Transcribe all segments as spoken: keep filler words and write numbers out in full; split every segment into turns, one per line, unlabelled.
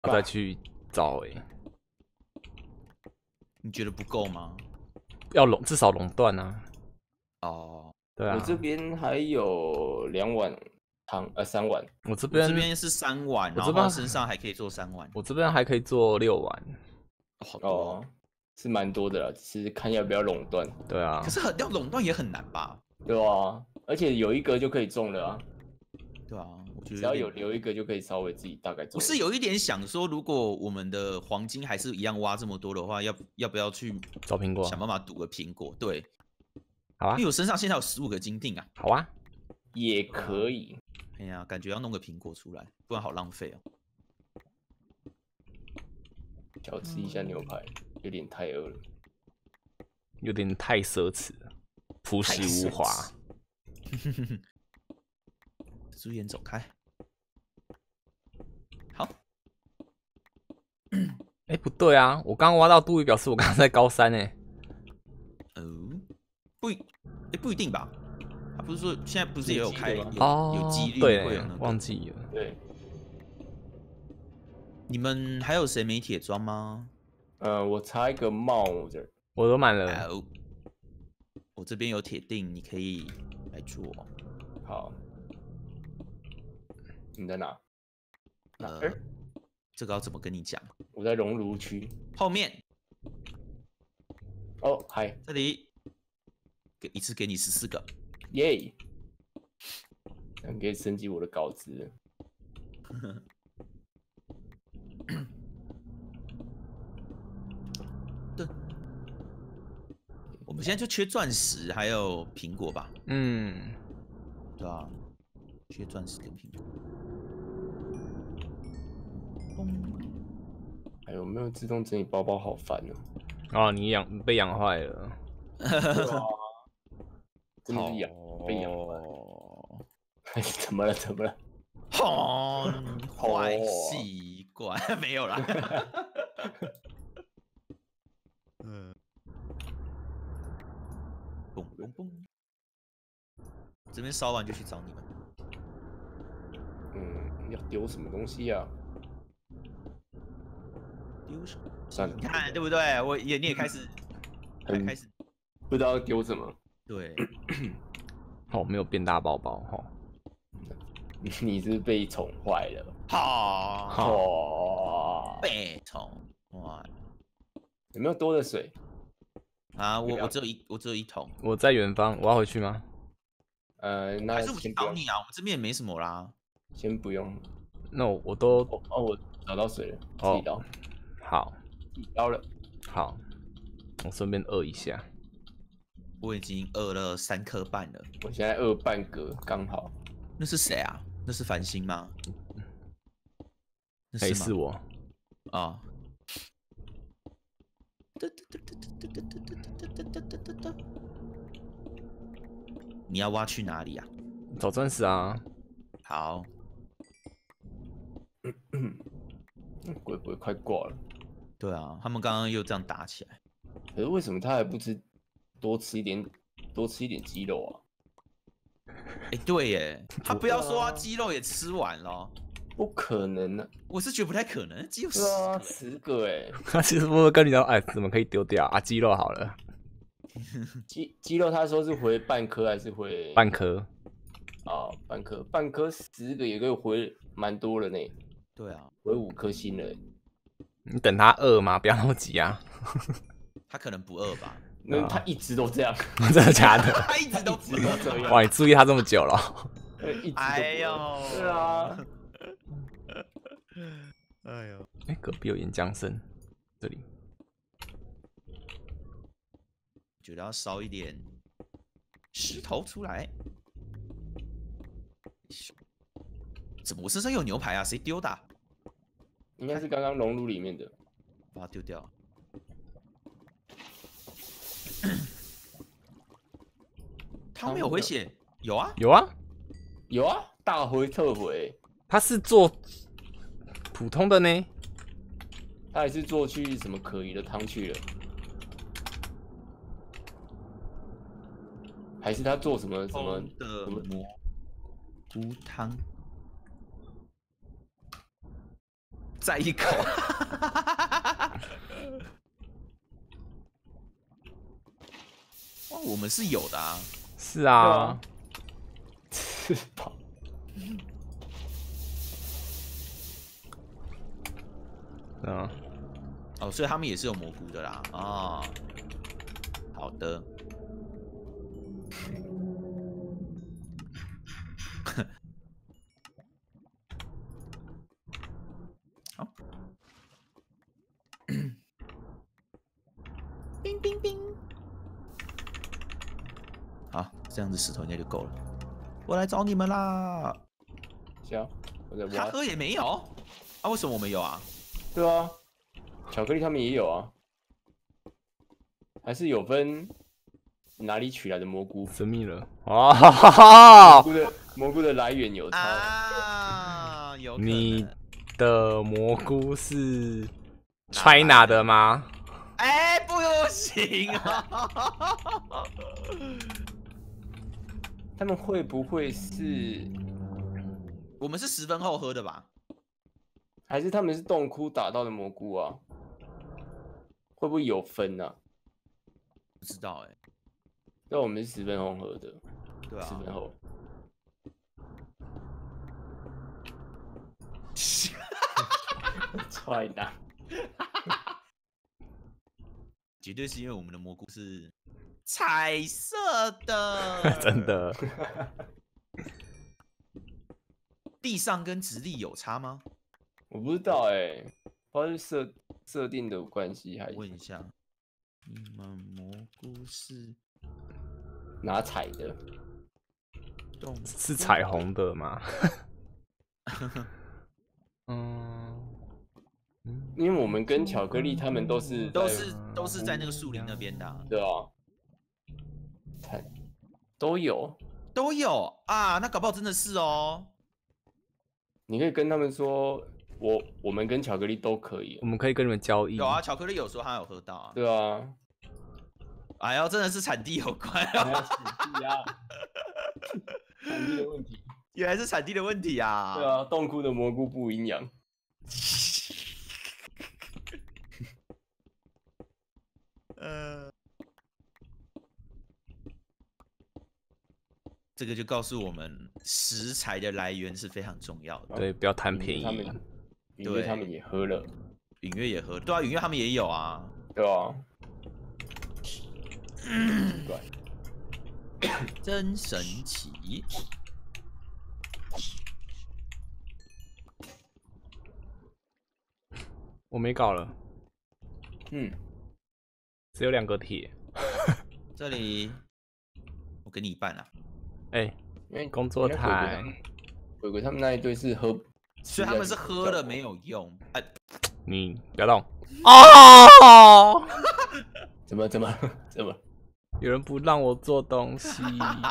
要再去找诶、欸。
你觉得不够吗？
要垄至少垄断啊。
哦，
对啊。
我这边还有两碗汤，呃，三碗。
我这边
我这边是三碗，然后身上还可以做三碗。
我这边还可以做六碗。
哦、好多、
哦，是蛮多的啦，只是看要不要垄断。
对啊。
可是很要垄断也很难吧？
对啊，而且有一个就可以中了啊。
对啊，我觉得
只要有留一个就可以稍微自己大概中。
我是有一点想说，如果我们的黄金还是一样挖这么多的话，要要不要去
找苹果？
想办法赌个苹果？对，
好啊，
因为我身上现在有十五个金锭啊。
好啊，
也可以。
哎呀，感觉要弄个苹果出来，不然好浪费哦。
小吃一下牛排，有点太饿了，
有点太奢侈了，朴实无华。
朱颜走开。好。
哎、欸，不对啊，我刚刚挖到杜宇，表示我刚刚在高三哎。
哦，不，哎、欸，不一定吧？他不是说现在不是也有开有
哦，
有几率
对
会有那个？
忘记了。
对。
你们还有谁没铁装吗？
呃，我插一个帽子，
我都满了。
哦，我这边有铁锭，你可以来做。
好。你在哪？
呃，这个要怎么跟你讲？
我在熔炉区
后面。
哦，嗨，
这里，给一次给你十四个，
耶！你可以升级我的稿子了。
对，我们现在就缺钻石还有苹果吧？
嗯，
对啊，缺钻石跟苹果。
哎呦，没有自动整理包包，好烦哦、
喔。哦，你养被养坏了。
对啊，真的是养被养坏。怎么了？怎么了？
哦，坏习惯没有啦。嗯，嘣嘣嘣，这边烧完就去找你们。
嗯，要丢什么东西呀、啊？
丢什么？
算了，
你看对不对？我也你也开始，
很
开始
不知道丢什么。
对，
哦，没有变大包包哈。
你是被宠坏了。
好，
哦，
被宠坏。
有没有多的水？
啊，我我只有一我只有一桶。
我在远方，我要回去吗？
呃，那
还是我去找你啊？我们这边也没什么啦。
先不用。
那、no, 我都
哦哦，我找到水了，自己倒。
哦、好，
自己倒了。
好，我顺便饿一下。
我已经饿了三颗半了。
我现在饿半格，刚好。
那是谁啊？那是繁星吗？
没是我。
啊。你要挖去哪里啊？
找钻石啊。
好。
鬼不会快挂了？
对啊，他们刚刚又这样打起来。
可是为什么他还不吃多吃一点，多吃一点鸡肉啊？
哎、欸，对耶，他不要说他鸡肉也吃完了。
不可能啊！
我是觉得不太可能，只有十
个，
个，
十个哎。
他其实不会跟你讲，哎，怎么可以丢掉啊？鸡肉好了。
鸡鸡肉他说是回半颗还是回
半颗？
啊，半颗，半颗十个也可以回蛮多了呢。
对啊，
回五颗星了。
你等他饿吗？不要那么急啊。
他可能不饿吧？
那他一直都这样。
真的假的？
他一直都
一直都这样。
哇，你注意他这么久了。
哎呦，
对啊。
哎呦，
哎，隔壁有岩浆声，这里。
觉得要烧一点石头出来。怎么我身上有牛排啊？谁丢的、啊？
应该是刚刚熔炉里面的，
把它丢掉。汤没有回血？有啊，
有啊，
有啊，大回特回。
他是做普通的呢，
他还是做去什么可疑的汤去了？还是他做什么什么
的蘑菇汤？ 再一口。哇，我们是有的啊。
是啊，
吃饱。
嗯，
哦，所以他们也是有蘑菇的啦。啊、哦，好的。好。冰冰冰。好，这样子石头应该就够了。我来找你们啦！
行，我在挖。
他喝也没有啊？为什么我们有啊？
对啊，巧克力他们也有啊，还是有分哪里取来的蘑菇？
神秘了哦！
蘑菇的蘑菇的来源有差
啊，有可能。
你的蘑菇是 China 的吗？
哎、欸，不行啊！
他们会不会是？
我们是十分后喝的吧？
还是他们是洞窟打到的蘑菇啊？会不会有分啊？
不知道哎、欸。
那我们是十分后喝的，
对啊，
十分后。踹打，
绝对是因为我们的蘑菇是彩色的，
真的。
地上跟直立有差吗？
我不知道哎、欸，不知道是设设定的关系还是？
问一下，你们蘑菇是
哪彩的？
是彩虹的吗？嗯，
因为我们跟巧克力他们都是
都是都是在那个树林那边的、啊，
对啊，彩都有
都有啊，那搞不好真的是哦。
你可以跟他们说，我我们跟巧克力都可以，
我们可以跟你们交易。
有啊，巧克力有说他有喝到啊。
对啊，
哎呦，真的是产地有关啊！
产地啊，产地的问题，
原来是产地的问题啊！
对啊，洞窟的蘑菇不营养。
呃，这个就告诉我们，食材的来源是非常重要的。
对，不要贪便宜。
他们，因为他们也喝了，
允月也喝，对啊，允月他们也有啊。
对啊。对，
真神奇。
我没搞了，
嗯，
只有两个铁。
这里我给你一半啊。
哎、
因为
工作台，
鬼鬼他们那一队是喝，
所以他们是喝了没有用。哎，
你不要动哦！
怎么怎么怎么？
有人不让我做东西，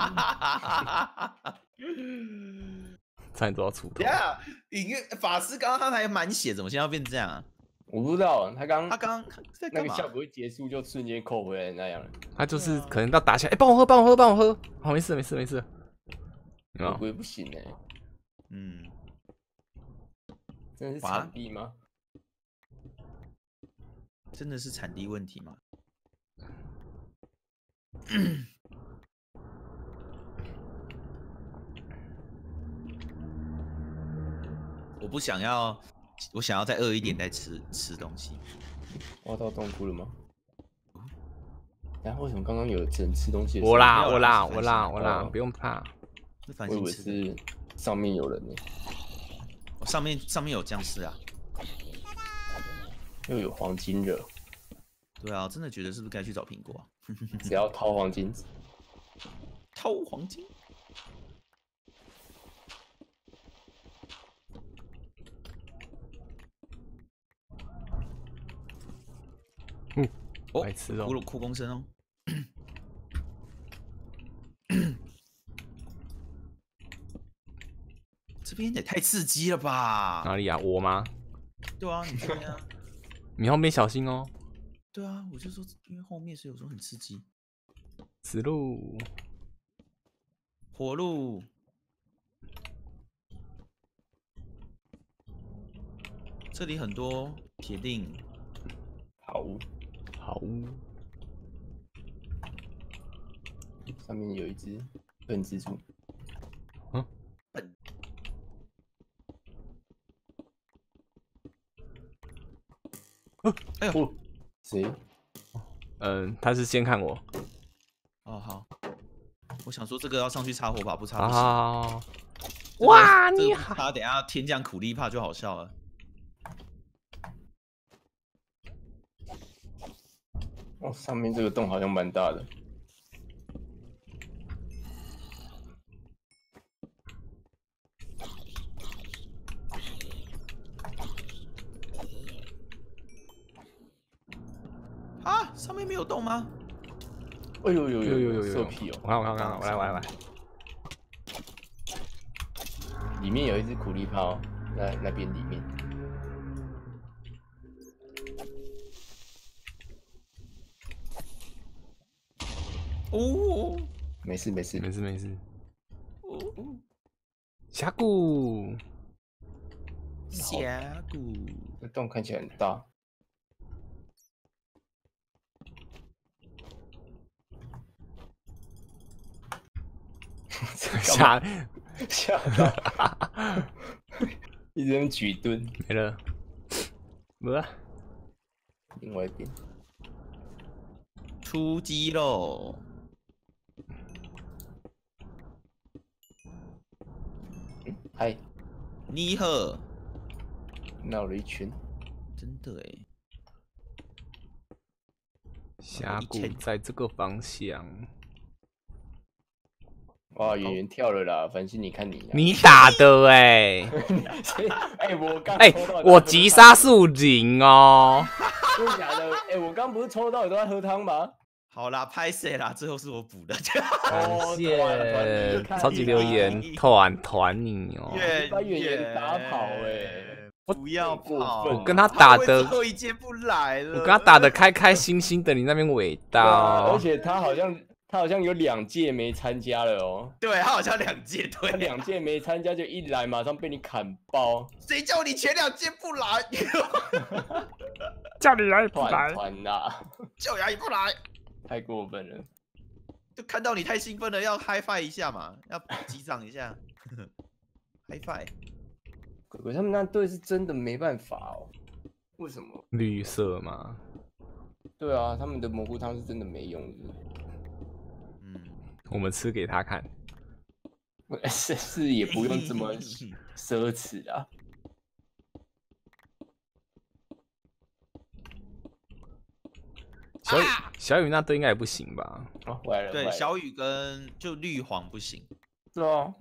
差点做到出头。
呀，隐月法师刚刚他还满血，怎么现在要变这样啊？
我不知道，他刚
他刚刚在干嘛？
那个效果一结束就瞬间扣回来那样了。
他就是可能要打起来，哎、欸，帮我喝，帮我喝，帮我喝。好，没事，没事，没事。
鬼鬼不行哎、欸，
嗯，
真的是产地吗？
真的是产地问题吗？我不想要，我想要再饿一点再吃吃东西。
挖到洞窟了吗？然后为什么刚刚有人吃东西的？
我啦，我啦，我啦，我啦，不用怕。
我以为是上面有人呢、
欸。上面上面有僵尸啊！
又有黄金热。
对啊，我真的觉得是不是该去找苹果、啊？
只要掏黄金，
掏黄金。
嗯，
哦，
白痴哦，
骷髅哭公声哦。这边也太刺激了吧！
哪里啊？我吗？
对啊，你这边啊。
你后面小心哦。
对啊，我就说，因为后面是有时候很刺激。
死路，
火路， 这里很多铁锭。
好，
好，
上面有一只笨蜘蛛。
嗯，
笨。
哦，
哎呦，
哦，谁？
嗯，他是先看我。
哦好，我想说这个要上去插火把，不插不行。
啊！
这个
哇，
这个
你好！
不插，等一下天降苦力怕就好笑了。
哦，上面这个洞好像蛮大的。
啊，上面没有洞吗？
哎呦呦
有有有有有，
色屁哦！
我看我看我看，我来我来我来。
里面有一只苦力怕哦，那那边里面。
哦，
没事没事
没事没事。
哦，
峡谷，
峡谷。
这洞看起来很大。
峡
吓到，一直在举盾。
没了，没了。
另外一边，
出击喽！
嗨，
你好，
闹了一圈。
真的哎。
峡谷在这个方向。
哇，圆圆跳了啦！繁星，你看你、啊，
你打的哎、欸！
哎、欸，我刚
哎、
抽到，
我击杀数零哦。
真的假的？哎、欸，我刚不是抽到你都在喝汤吗？
好啦，拍谁啦？最后是我补的。
哦，
谢超级留言，团团你哦。
把圆圆打跑哎、欸！
不要跑！
我跟他打的
最后一阶不来了。
我跟他打的开开心心的，你那边尾刀、
啊。而且他好像他好像有两届没参加了哦。
对他好像两届对、啊，
他两届没参加就一来马上被你砍爆。
谁叫你前两届不来？
叫你来不来？
团团啦，
叫你来不来？
太过分了。
就看到你太兴奋了，要 high five 一下嘛，要击掌一下。high five。
鬼鬼他们那队是真的没办法哦。为什么？
绿色吗？
对啊，他们的蘑菇汤是真的没用的。
嗯，
我们吃给他看。
是是也不用这么奢侈啊。
小雨、啊、小雨那队应该也不行吧？
啊，坏了。
对，小雨跟就绿黄不行。
是啊。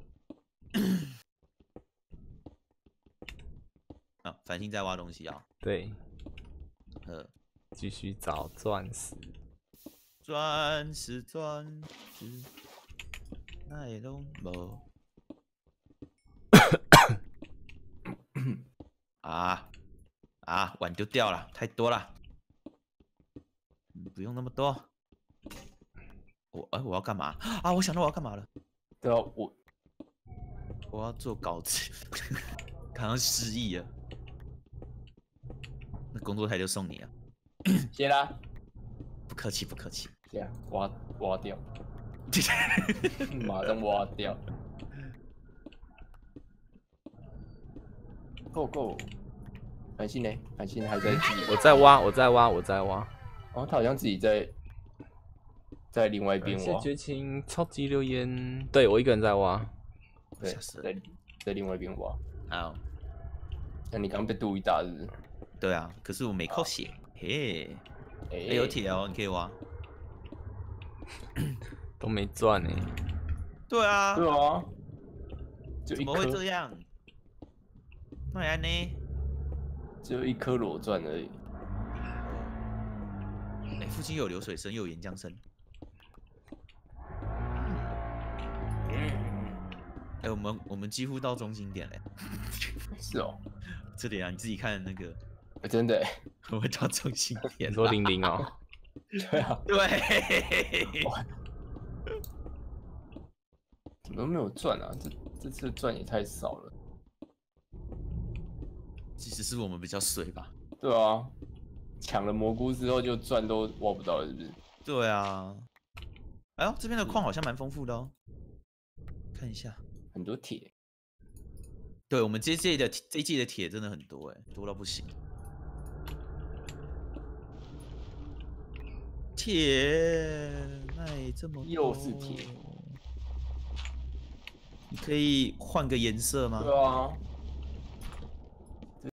啊，繁星在挖东西啊。
对。
呃，
继续找钻石。
钻石，钻石，那也都无。啊啊，碗丢掉了，太多了。不用那么多。我哎、欸，我要干嘛啊？我想到我要干嘛了。
对啊，我
我要做稿子，刚刚失忆了。那工作台就送你了。
谢啦。
不客气，不客气。
这样挖挖掉，马上挖掉。Go go。繁星呢？繁星还在自己。
我在挖，我在挖，我在挖。
哦，他好像自己在在另外一边挖。
谢绝情超级留言，对我一个人在挖。
对，在在另外一边挖。
好，
那你刚被杜一打是不是？
对啊，可是我没扣血。嘿，哎、
欸，
有铁哦，你可以挖。
都没赚呢、欸。
对啊。
对啊。就
怎么会这样？那然呢？
只有一颗裸钻而已。
哎、欸，附近有流水声，又有岩浆声。哎、欸，我们我们几乎到中心点嘞。
是哦。
这里啊，你自己看那个。
欸、真的、欸。
我们到中心点。
你说零零哦？
对啊。
对。
怎么都没有赚啊？这这次赚也太少了。
其实是我们比较衰吧？
对啊，抢了蘑菇之后就赚都挖不到了，是不是？
对啊。哎呦，这边的矿好像蛮丰富的哦，看一下。
很多铁。
对我们这一季的这一季的铁真的很多哎，多到不行。铁卖这么多，
又是铁，
你可以换个颜色吗？
对啊，